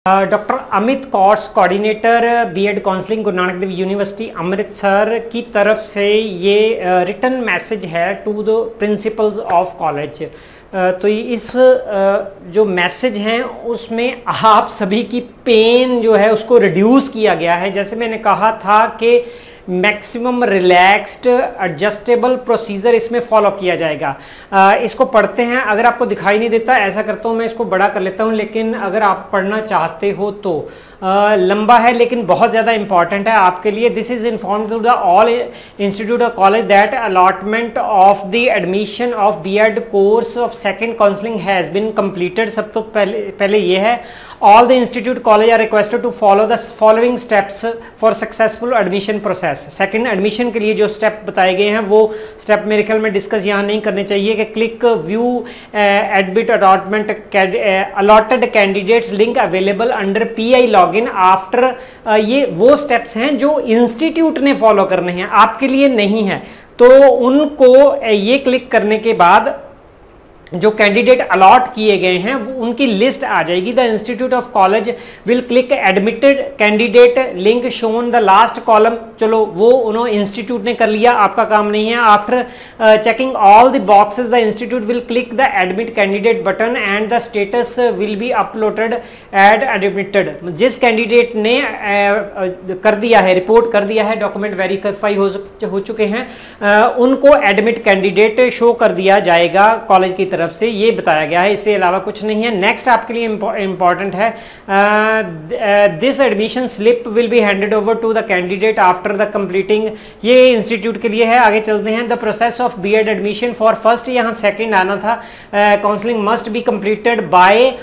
Doctor Amit course coordinator BEd counselling Guru Nanak Dev university Amritsar की तरफ से ये रिटन मैसेज है to the principals of college. तो इस जो मैसेज हैं उसमें आप सभी की पेन जो है उसको रिड्यूस किया गया है। जैसे मैंने कहा था कि मैक्सिमम रिलैक्स्ड एडजस्टेबल प्रोसीजर इसमें फॉलो किया जाएगा। इसको पढ़ते हैं। अगर आपको दिखाई नहीं देता, ऐसा करता हूँ मैं, इसको बड़ा कर लेता हूँ, लेकिन अगर आप पढ़ना चाहते हो तो लंबा है लेकिन बहुत ज़्यादा इंपॉर्टेंट है आपके लिए। This is informed to the all institute of college that allotment of the admission of BEd course of second counselling has been completed. सब तो पहले ये है, all the institute college are requested to follow the following steps for successful admission process। Second admission के लिए जो step बताए गए हैं वो स्टेप मेरे ख्याल में डिस्कस यहाँ नहीं करने चाहिए कि click view admit allotment allotted candidates link available under PI login after. ये वो स्टेप्स हैं जो इंस्टीट्यूट ने फॉलो करने हैं, आपके लिए नहीं है। तो उनको ये क्लिक करने के बाद जो कैंडिडेट अलॉट किए गए हैं वो उनकी लिस्ट आ जाएगी। The institute of college will click admitted candidate link shown the last column. चलो वो उन्होंने इंस्टीट्यूट ने कर लिया, आपका काम नहीं है। After checking all the boxes the institute will click the admit candidate button and the status will be uploaded as admitted. जिस कैंडिडेट ने कर दिया है, रिपोर्ट कर दिया है, डॉक्यूमेंट वेरीफाई हो चुके हैं, उनको एडमिट कैंडिडेट शो कर दिया जाएगा कॉलेज की तरफ से। ये बताया गया है, इससे अलावा कुछ नहीं है। नेक्स्ट आपके लिए इंपॉर्टेंट है, this admission slip will be handed over to the candidate after the completing. ये इंस्टीट्यूट के लिए है। आगे चलते हैं। The process of BEd admission for first, यहाँ सेकंड आना था, counselling must be completed by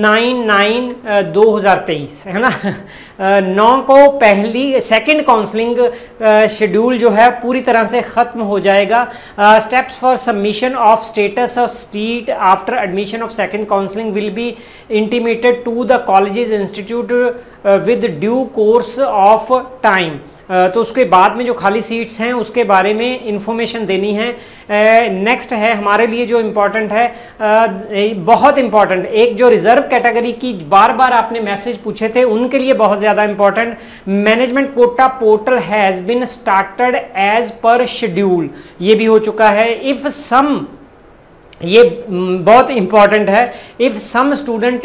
9/9/2023 है ना। 9 को पहली सेकंड काउंसलिंग शेड्यूल जो है पूरी तरह से खत्म हो जाएगा। Steps for submission of status of seat after admission of second counselling will be intimated to the colleges institute with due course of time. तो उसके बाद में जो खाली सीट्स हैं उसके बारे में इंफॉर्मेशन देनी है। नेक्स्ट है हमारे लिए जो इम्पोर्टेंट है, बहुत इंपॉर्टेंट, एक जो रिजर्व कैटेगरी की बार बार आपने मैसेज पूछे थे उनके लिए बहुत ज़्यादा important, management quota portal has been started as per schedule. ये भी हो चुका है। इफ सम, ये बहुत इंपॉर्टेंट है, if some student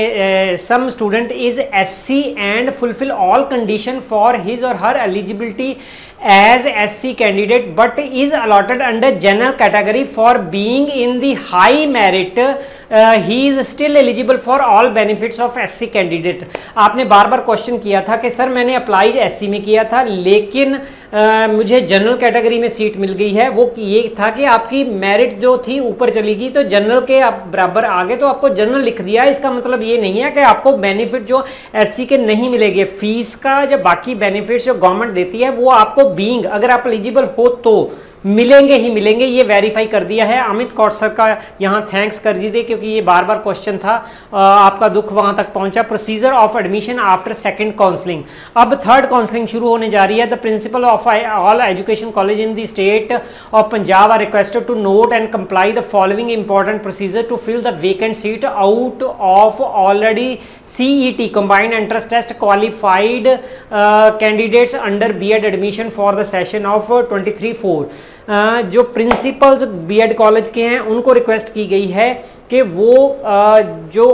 is SC and fulfil all condition for his or her eligibility as SC candidate but is allotted under general category for being in the high merit, he is still eligible for all benefits of SC candidate. आपने बार बार question किया था कि sir मैंने apply SC में किया था लेकिन मुझे जनरल कैटेगरी में सीट मिल गई है। वो ये था कि आपकी मेरिट जो थी ऊपर चली गई तो जनरल के आप बराबर आ गए तो आपको जनरल लिख दिया। इसका मतलब ये नहीं है कि आपको बेनिफिट जो एससी के नहीं मिलेंगे, फीस का जो बाकी बेनिफिट जो गवर्नमेंट देती है वो आपको बीइंग, अगर आप एलिजिबल हो तो मिलेंगे ही मिलेंगे। ये वेरीफाई कर दिया है। अमित कौर सर का यहाँ थैंक्स कर दीजिए क्योंकि ये बार बार क्वेश्चन था, आपका दुख वहां तक पहुंचा। Procedure of admission after second counselling, अब थर्ड काउंसलिंग शुरू होने जा रही है। The principal of all education college in the state of Punjab are requested to note and comply the following important procedure to fill the vacant seat out of already CET combined entrance test qualified candidates under B.Ed admission for the session of 23-4। जो principles BEd college के हैं उनको request की गई है कि वो जो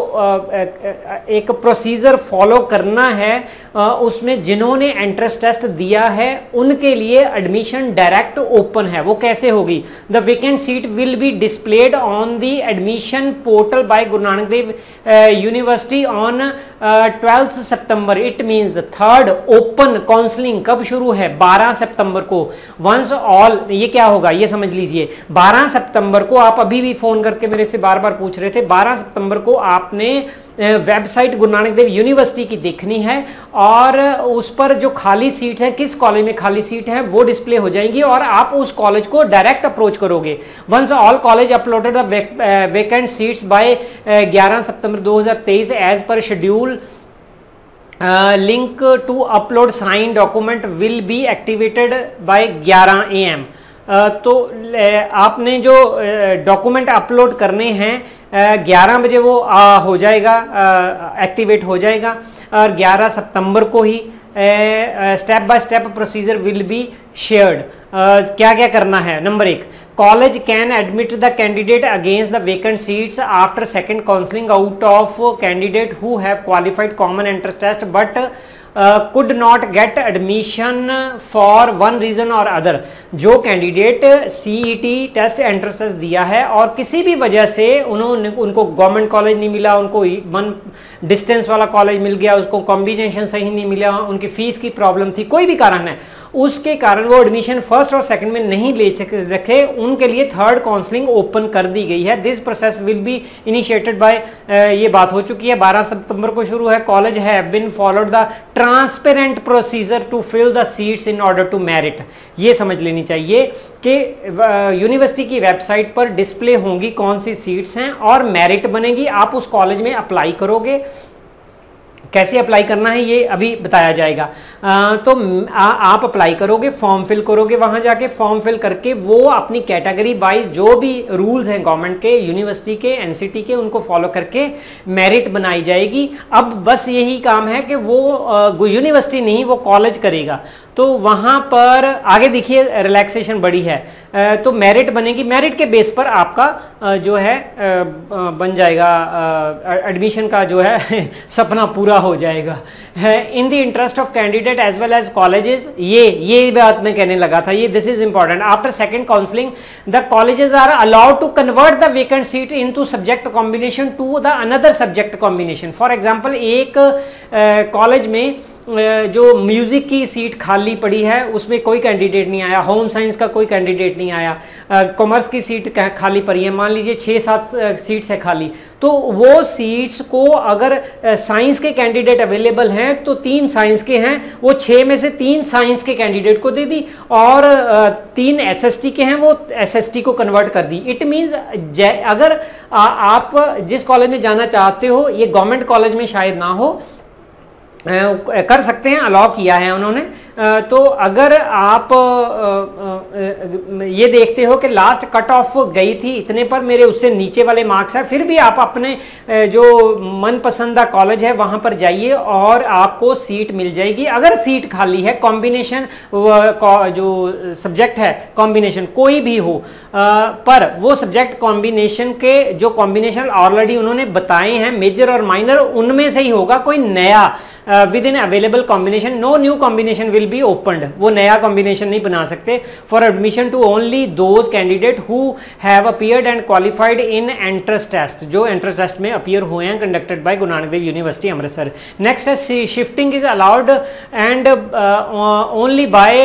एक प्रोसीजर फॉलो करना है, उसमें जिन्होंने एंट्रेंस टेस्ट दिया है उनके लिए एडमिशन डायरेक्ट ओपन है। वो कैसे होगी? The vacant seat will be displayed on the admission portal by Guru Nanak Dev university on 12 September. It means the third open counselling कब शुरू है? 12 सितंबर को। वंस ऑल, ये क्या होगा ये समझ लीजिए। 12 सितंबर को, आप अभी भी फोन करके मेरे से बार बार पूछ रहे थे, 12 सितंबर को आपने वेबसाइट गुरु नानक देव यूनिवर्सिटी की देखनी है और उस पर जो खाली सीट है, किस कॉलेज में खाली सीट है वो डिस्प्ले हो जाएंगी और आप उस कॉलेज को डायरेक्ट अप्रोच करोगे। Once all college uploaded vacant seats by 11 September 2023 as per schedule, link to upload sign document will be activated by 11 AM। तो आपने जो डॉक्यूमेंट अपलोड करने हैं 11 बजे वो हो जाएगा, एक्टिवेट हो जाएगा। और 11 सितंबर को ही step by step procedure will be shared. क्या क्या करना है? Number 1, college can admit the candidate against the vacant seats after second counselling out of candidate who have qualified common entrance test but could not get admission for one reason or other। जो candidate CET test entrance test दिया है और किसी भी वजह से उनको government college नहीं मिला, उनको वन डिस्टेंस वाला कॉलेज मिल गया, उसको कॉम्बिनेशन सही नहीं मिला, उनकी फीस की प्रॉब्लम थी, कोई भी कारण है, उसके कारण वो एडमिशन फर्स्ट और सेकंड में नहीं ले रखे, उनके लिए थर्ड काउंसलिंग ओपन कर दी गई है। This process will be initiated by, ये बात हो चुकी है, 12 सितंबर को शुरू है। College have been followed the transparent procedure to fill the seats in order to merit. ये समझ लेनी चाहिए कि यूनिवर्सिटी की वेबसाइट पर डिस्प्ले होंगी कौन सी सीट्स हैं और मेरिट बनेगी, आप उस कॉलेज में अप्लाई करोगे। कैसे अप्लाई करना है ये अभी बताया जाएगा। तो आप अप्लाई करोगे, फॉर्म फिल करोगे, वहां जाके फॉर्म फिल करके वो अपनी कैटेगरी वाइज जो भी रूल्स हैं गवर्नमेंट के, यूनिवर्सिटी के, एनसीटी के, उनको फॉलो करके मेरिट बनाई जाएगी। अब बस यही काम है कि वो यूनिवर्सिटी नहीं, वो कॉलेज करेगा। तो वहां पर आगे देखिए रिलैक्सेशन बड़ी है। तो मेरिट बनेगी, मेरिट के बेस पर आपका जो है बन जाएगा, एडमिशन का जो है सपना पूरा हो जाएगा। In the interest of candidate as well as colleges, ये बात मैं कहने लगा था, ये this is important. After second counselling the colleges are allowed to convert the vacant seat into subject combination to the another subject combination. For example, एक college में जो म्यूजिक की सीट खाली पड़ी है उसमें कोई कैंडिडेट नहीं आया, होम साइंस का कोई कैंडिडेट नहीं आया, कॉमर्स की सीट खाली पड़ी है, मान लीजिए 6-7 सीट्स है खाली, तो वो सीट्स को अगर साइंस के कैंडिडेट अवेलेबल हैं तो 3 साइंस के हैं, वो 6 में से 3 साइंस के कैंडिडेट को दे दी और 3 एसएसटी के हैं, वो एसएसटी को कन्वर्ट कर दी। इट मींस अगर आप जिस कॉलेज में जाना चाहते हो, ये गवर्नमेंट कॉलेज में शायद ना हो, कर सकते हैं, अलाउ किया है उन्होंने। तो अगर आप ये देखते हो कि लास्ट कट ऑफ गई थी इतने पर, मेरे उससे नीचे वाले मार्क्स है, फिर भी आप अपने जो मनपसंदा कॉलेज है वहां पर जाइए और आपको सीट मिल जाएगी। अगर सीट खाली है, कॉम्बिनेशन जो सब्जेक्ट है कॉम्बिनेशन कोई भी हो, पर वो सब्जेक्ट कॉम्बिनेशन के जो कॉम्बिनेशन ऑलरेडी उन्होंने बताए हैं मेजर और माइनर, उनमें से ही होगा, कोई नया within available combination, no new combination will be opened, वो नया कॉम्बिनेशन नहीं बना सकते। For admission to only those candidate who have appeared and qualified in entrance test, जो एंट्रेंस टेस्ट में अपीयर हुए हैं, conducted by Guru Nanak Dev university Amritsar. Next है shifting is allowed and only by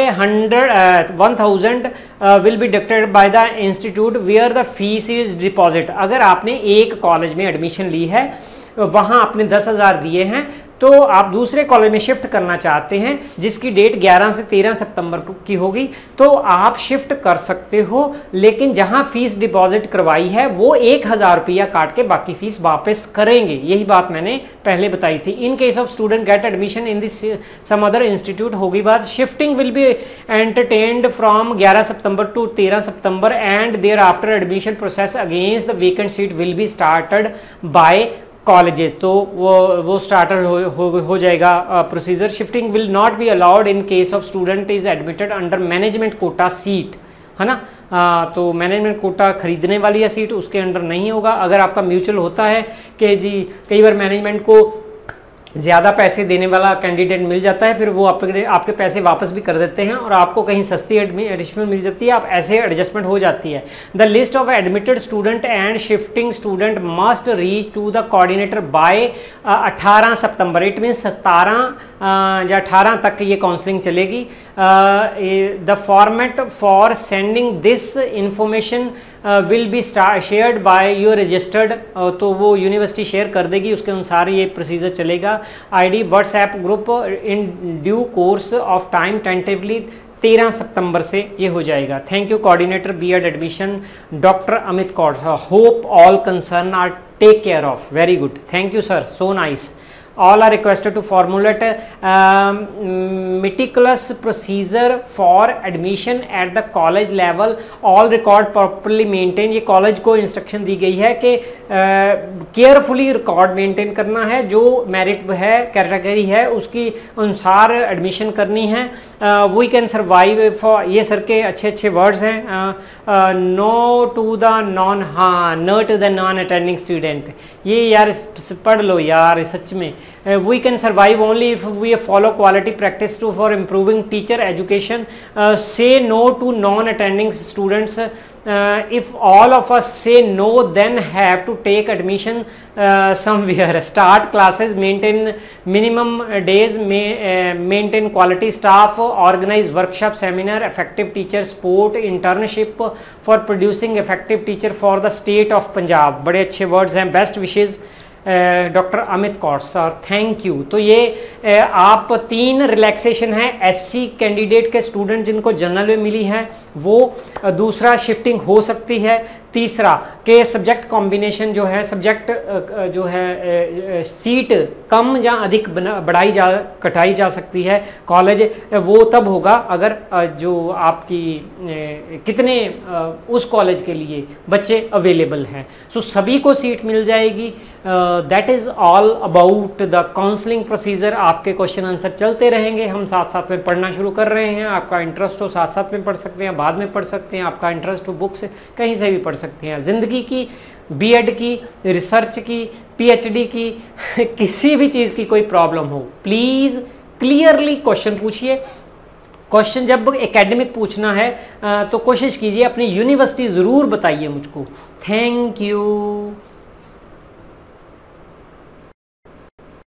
1000 will be deducted by the institute where the fees is deposit. अगर आपने एक college में admission ली है, वहां आपने 10,000 दिए हैं, तो आप दूसरे कॉलेज में शिफ्ट करना चाहते हैं जिसकी डेट 11 से 13 सितंबर की होगी, तो आप शिफ्ट कर सकते हो, लेकिन जहां फीस डिपॉजिट करवाई है वो 1,000 रुपया काट के बाकी फीस वापस करेंगे। यही बात मैंने पहले बताई थी। In case of student get admission in this some other institute होगी बात। Shifting will be entertained from 11 September to 13 September and thereafter admission process against the vacant seat will be started by colleges. तो वो starter हो जाएगा procedure. Shifting will not be allowed in case of student is admitted under management quota seat, है ना। तो management quota खरीदने वाली है सीट, उसके अंडर नहीं होगा। अगर आपका म्यूचुअल होता है कि जी कई बार मैनेजमेंट को ज़्यादा पैसे देने वाला कैंडिडेट मिल जाता है, फिर वो आपके पैसे वापस भी कर देते हैं और आपको कहीं सस्ती एडमिशन मिल जाती है, आप ऐसे एडजस्टमेंट हो जाती है। The list of admitted student and shifting student must reach to the coordinator by 18 September. It means 17 या 18 तक ये काउंसलिंग चलेगी। The format for sending this information will be shared by your registered, तो वो university share कर देगी, उसके अनुसार ये प्रोसीजर चलेगा। ID WhatsApp group in due course of time, tentatively 13 सितंबर से ये हो जाएगा। Thank you coordinator BEd admission doctor Amit Kaur. Hope all concern are take care of. Very good, thank you sir, so nice. all are requested to formulate meticulous procedure for admission at the college level, all record properly maintain। ये college को instruction दी गई है कि carefully record maintain करना है, जो merit है कैटेगरी है उसकी अनुसार एडमिशन करनी है। वी कैन सर्वाइव फॉर, ये सर के अच्छे अच्छे वर्ड्स हैं। नो टू द नॉन, हाँ, no to the non attending student, ये यार पढ़ लो यार सच में। We can survive only if we follow quality practice to for improving teacher education. Say no to non attending students. If all of us say no, then have to take admission somewhere. Start classes, maintain minimum days, maintain quality staff, organize workshop, seminar, effective teacher support, internship for producing effective teacher for the state of Punjab। बड़े अच्छे words हैं। Best wishes doctor Amit Kaur sir, thank you. तो ये आप 3 relaxation है SC candidate के student जिनको general में मिली है वो, दूसरा शिफ्टिंग हो सकती है, तीसरा के सब्जेक्ट कॉम्बिनेशन जो है, सब्जेक्ट जो है सीट कम या अधिक बढ़ाई जा कटाई जा सकती है कॉलेज, वो तब होगा अगर जो आपकी कितने उस कॉलेज के लिए बच्चे अवेलेबल हैं। सो सभी को सीट मिल जाएगी। That is all about the counselling procedure. आपके क्वेश्चन आंसर चलते रहेंगे, हम साथ साथ में पढ़ना शुरू कर रहे हैं। आपका इंटरेस्ट हो साथ साथ में पढ़ सकते हैं, बाद में पढ़ सकते हैं, आपका इंटरेस्ट हो बुक्स कहीं से भी पढ़ सकते हैं। ज़िंदगी की, बीएड की, रिसर्च की, पीएचडी की, किसी भी चीज़ की कोई प्रॉब्लम हो, प्लीज़ क्लियरली क्वेश्चन पूछिए। क्वेश्चन जब एकेडमिक पूछना है तो कोशिश कीजिए अपनी यूनिवर्सिटी ज़रूर बताइए मुझको। Thank you.